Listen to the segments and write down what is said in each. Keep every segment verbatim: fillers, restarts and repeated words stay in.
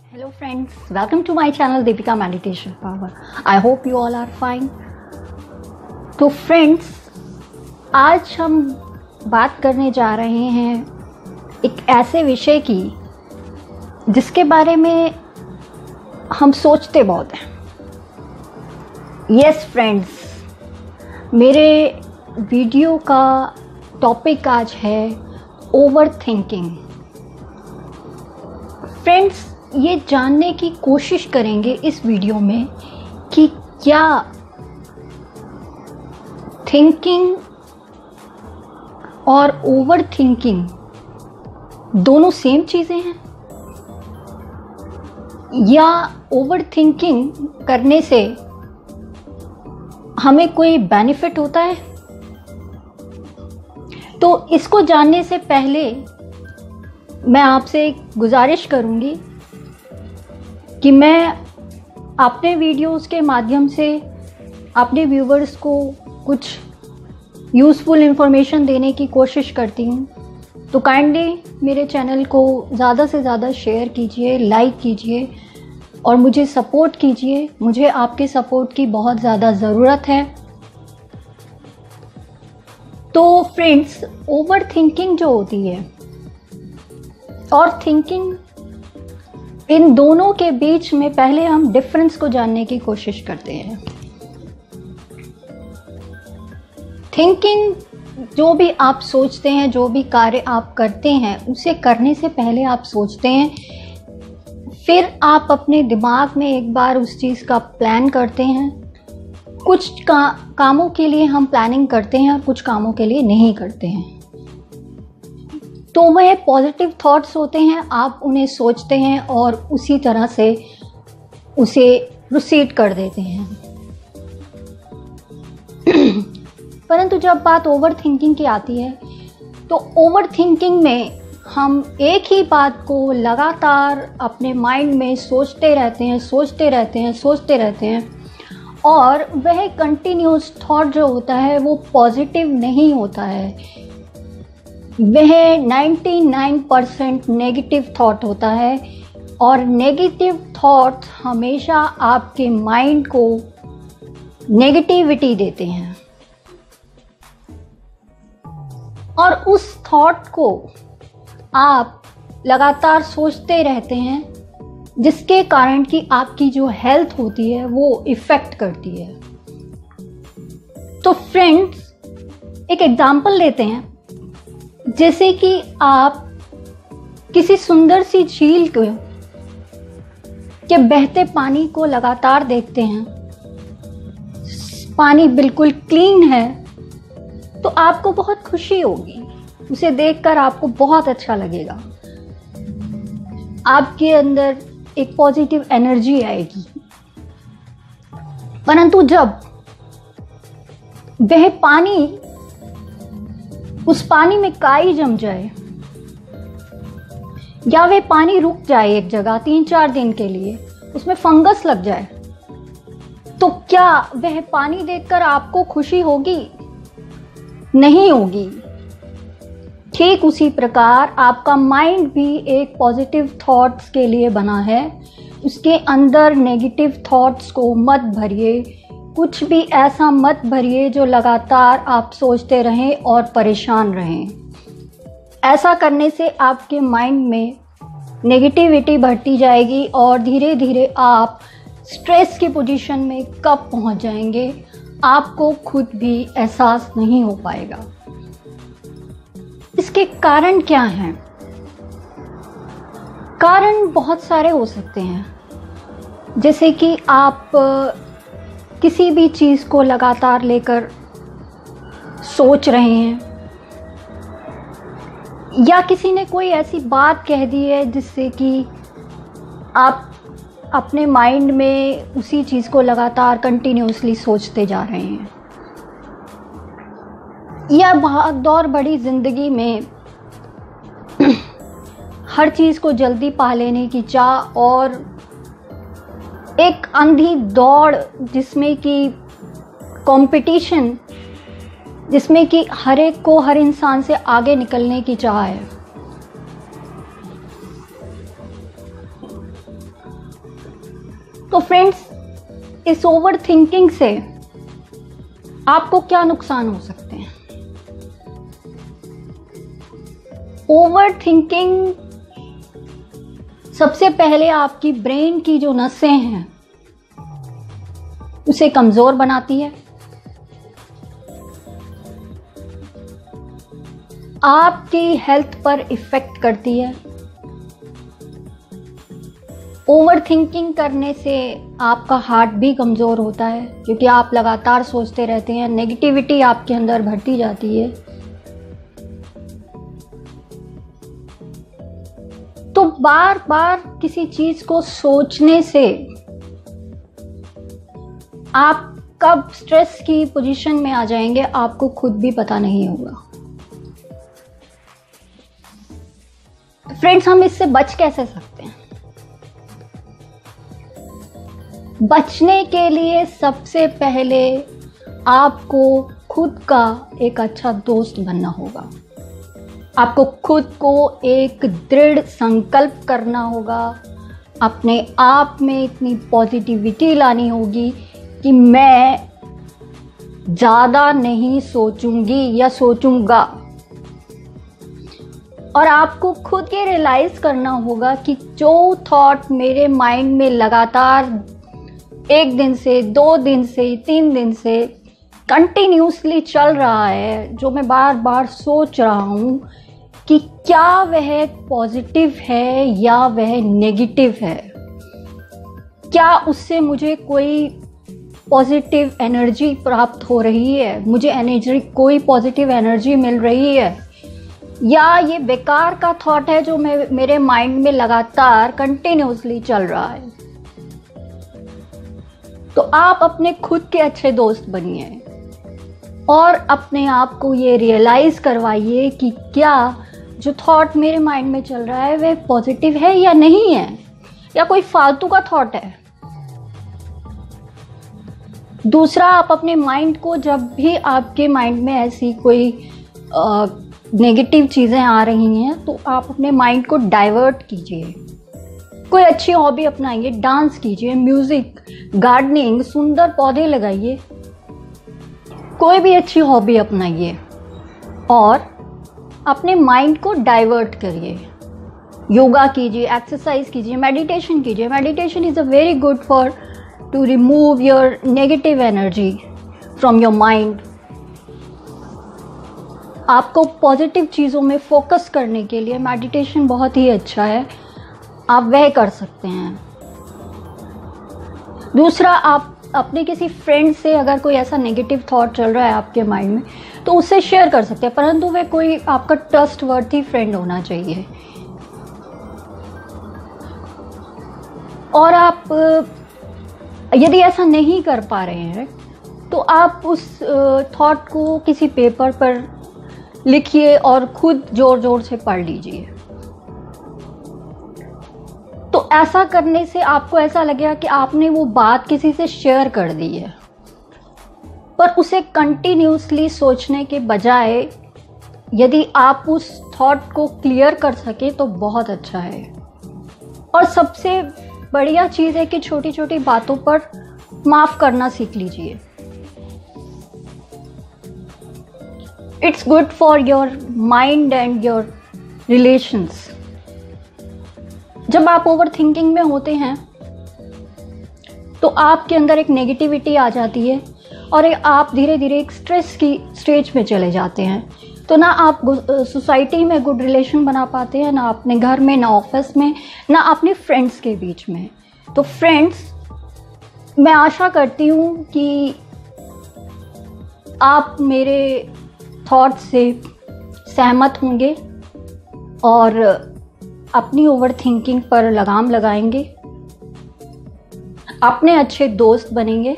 Hello friends, welcome to my channel Deepikameditation Power. I hope you all are fine. तो friends, आज हम बात करने जा रहे हैं एक ऐसे विषय की जिसके बारे में हम सोचते बहुत हैं. यस फ्रेंड्स, मेरे वीडियो का टॉपिक आज है ओवर थिंकिंग. फ्रेंड्स, ये जानने की कोशिश करेंगे इस वीडियो में कि क्या थिंकिंग और ओवर थिंकिंग दोनों सेम चीज़ें हैं, या ओवर थिंकिंग करने से हमें कोई बेनिफिट होता है. तो इसको जानने से पहले मैं आपसे एक गुजारिश करूंगी कि मैं अपने वीडियोस के माध्यम से अपने व्यूवर्स को कुछ यूज़फुल इन्फॉर्मेशन देने की कोशिश करती हूँ. तो काइंडली मेरे चैनल को ज़्यादा से ज़्यादा शेयर कीजिए, लाइक कीजिए और मुझे सपोर्ट कीजिए. मुझे आपके सपोर्ट की बहुत ज़्यादा ज़रूरत है. तो फ्रेंड्स, ओवर थिंकिंग जो होती है और थिंकिंग, इन दोनों के बीच में पहले हम डिफरेंस को जानने की कोशिश करते हैं. थिंकिंग, जो भी आप सोचते हैं, जो भी कार्य आप करते हैं, उसे करने से पहले आप सोचते हैं, फिर आप अपने दिमाग में एक बार उस चीज़ का प्लान करते हैं. कुछ का, कामों के लिए हम प्लानिंग करते हैं और कुछ कामों के लिए नहीं करते हैं. तो वह पॉजिटिव थॉट्स होते हैं, आप उन्हें सोचते हैं और उसी तरह से उसे प्रोसीड कर देते हैं. परंतु जब बात ओवर थिंकिंग की आती है, तो ओवर थिंकिंग में हम एक ही बात को लगातार अपने माइंड में सोचते रहते हैं सोचते रहते हैं सोचते रहते हैं और वह कंटिन्यूस थॉट जो होता है वो पॉजिटिव नहीं होता है. वह निन्यानवे परसेंट नेगेटिव थॉट होता है और नेगेटिव थॉट हमेशा आपके माइंड को नेगेटिविटी देते हैं और उस थॉट को आप लगातार सोचते रहते हैं, जिसके कारण कि आपकी जो हेल्थ होती है वो इफ़ेक्ट करती है. तो फ्रेंड्स, एक एग्जांपल लेते हैं. जैसे कि आप किसी सुंदर सी झील को के बहते पानी को लगातार देखते हैं, पानी बिल्कुल क्लीन है, तो आपको बहुत खुशी होगी. उसे देखकर आपको बहुत अच्छा लगेगा, आपके अंदर एक पॉजिटिव एनर्जी आएगी. परंतु जब वह पानी, उस पानी में काई जम जाए या वह पानी रुक जाए एक जगह तीन चार दिन के लिए, उसमें फंगस लग जाए, तो क्या वह पानी देखकर आपको खुशी होगी? नहीं होगी. ठीक उसी प्रकार आपका माइंड भी एक पॉजिटिव थॉट्स के लिए बना है. उसके अंदर नेगेटिव थॉट्स को मत भरिए, कुछ भी ऐसा मत भरिए जो लगातार आप सोचते रहें और परेशान रहें. ऐसा करने से आपके माइंड में नेगेटिविटी बढ़ती जाएगी और धीरे धीरे आप स्ट्रेस की पोजीशन में कब पहुंच जाएंगे, आपको खुद भी एहसास नहीं हो पाएगा. इसके कारण क्या हैं? कारण बहुत सारे हो सकते हैं. जैसे कि आप किसी भी चीज़ को लगातार लेकर सोच रहे हैं, या किसी ने कोई ऐसी बात कह दी है जिससे कि आप अपने माइंड में उसी चीज़ को लगातार कंटिन्यूसली सोचते जा रहे हैं. या भाग दौड़ बड़ी ज़िंदगी में हर चीज़ को जल्दी पा लेने की चाह और एक अंधी दौड़, जिसमें कि कंपटीशन, जिसमें कि हर एक को हर इंसान से आगे निकलने की चाह है. तो फ्रेंड्स, इस ओवर थिंकिंग से आपको क्या नुकसान हो सकते हैं? ओवर थिंकिंग सबसे पहले आपकी ब्रेन की जो नसें हैं उसे कमजोर बनाती है। आपकी हेल्थ पर इफेक्ट करती है। ओवर थिंकिंग करने से आपका हार्ट भी कमज़ोर होता है, क्योंकि आप लगातार सोचते रहते हैं, नेगेटिविटी आपके अंदर भरती जाती है। तो बार बार किसी चीज़ को सोचने से आप कब स्ट्रेस की पोजीशन में आ जाएंगे आपको खुद भी पता नहीं होगा। फ्रेंड्स, हम इससे बच कैसे सकते हैं? बचने के लिए सबसे पहले आपको खुद का एक अच्छा दोस्त बनना होगा। आपको खुद को एक दृढ़ संकल्प करना होगा। अपने आप में इतनी पॉजिटिविटी लानी होगी कि मैं ज़्यादा नहीं सोचूंगी या सोचूंगा। और आपको खुद ये रियलाइज़ करना होगा कि जो थॉट मेरे माइंड में लगातार एक दिन से, दो दिन से, तीन दिन से कंटिन्यूसली चल रहा है, जो मैं बार बार सोच रहा हूँ कि क्या वह पॉजिटिव है या वह नेगेटिव है, क्या उससे मुझे कोई पॉजिटिव एनर्जी प्राप्त हो रही है, मुझे एनर्जी कोई पॉजिटिव एनर्जी मिल रही है, या ये बेकार का थॉट है जो मैं मेरे माइंड में लगातार कंटिन्यूसली चल रहा है। तो आप अपने खुद के अच्छे दोस्त बनिए और अपने आप को ये रियलाइज करवाइए कि क्या जो थॉट मेरे माइंड में चल रहा है वह पॉजिटिव है या नहीं है, या कोई फालतू का थॉट है। दूसरा, आप अपने माइंड को, जब भी आपके माइंड में ऐसी कोई नेगेटिव चीज़ें आ रही हैं, तो आप अपने माइंड को डाइवर्ट कीजिए। कोई अच्छी हॉबी अपनाइए, डांस कीजिए, म्यूजिक, गार्डनिंग, सुंदर पौधे लगाइए, कोई भी अच्छी हॉबी अपनाइए और अपने माइंड को डाइवर्ट करिए। योगा कीजिए, एक्सरसाइज कीजिए, मेडिटेशन कीजिए। Meditation is a very good for to remove your negative energy from your mind. आपको पॉजिटिव चीज़ों में फोकस करने के लिए मेडिटेशन बहुत ही अच्छा है, आप वह कर सकते हैं। दूसरा, आप अपने किसी फ्रेंड से अगर कोई ऐसा नेगेटिव थॉट चल रहा है आपके माइंड में, तो उससे शेयर कर सकते हैं, परंतु वह कोई आपका ट्रस्टवर्थी फ्रेंड होना चाहिए। और आप यदि ऐसा नहीं कर पा रहे हैं तो आप उस थॉट को किसी पेपर पर लिखिए और खुद जोर जोर से पढ़ लीजिए। तो ऐसा करने से आपको ऐसा लगेगा कि आपने वो बात किसी से शेयर कर दी है, पर उसे कंटिन्यूसली सोचने के बजाय यदि आप उस थॉट को क्लियर कर सके तो बहुत अच्छा है। और सबसे बढ़िया चीज़ है कि छोटी छोटी बातों पर माफ़ करना सीख लीजिए। It's good for your mind and your relations. जब आप ओवर थिंकिंग में होते हैं तो आपके अंदर एक नेगेटिविटी आ जाती है और आप धीरे धीरे एक स्ट्रेस की स्टेज में चले जाते हैं। तो ना आप सोसाइटी में गुड रिलेशन बना पाते हैं, ना अपने घर में, ना ऑफिस में, ना अपने फ्रेंड्स के बीच में। तो फ्रेंड्स, मैं आशा करती हूँ कि आप मेरे थॉट से सहमत होंगे और अपनी ओवर थिंकिंग पर लगाम लगाएंगे, अपने अच्छे दोस्त बनेंगे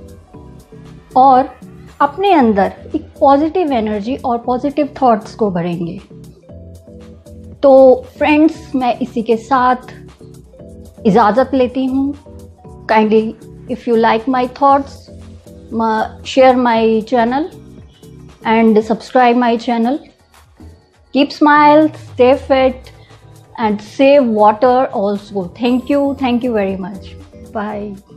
और अपने अंदर एक पॉजिटिव एनर्जी और पॉजिटिव थॉट्स को भरेंगे। तो फ्रेंड्स, मैं इसी के साथ इजाज़त लेती हूँ। Kindly if you like my thoughts, share my channel and subscribe my channel. Keep smile, stay fit and save water also. Thank you. Thank you very much. Bye.